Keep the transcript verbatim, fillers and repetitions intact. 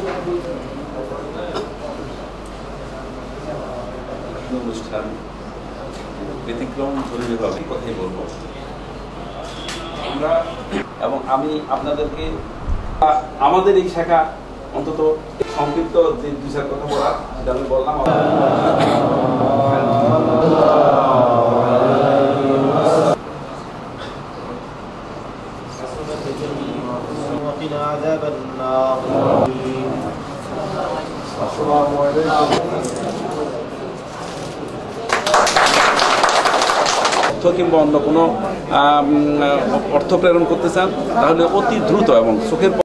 অনুষ্ঠান ব্যতিক্রম জরুরিভাবে কথাই বলবো আমরা, এবং আমি আপনাদেরকে আমাদের এই শাখা অন্তত সংক্ষিপ্ত যে দুই চার কথা বলা সেটা আমি বললাম। কিংবা অন্য কোনো অর্থ প্রেরণ করতে চান তাহলে অতি দ্রুত এবং চোখের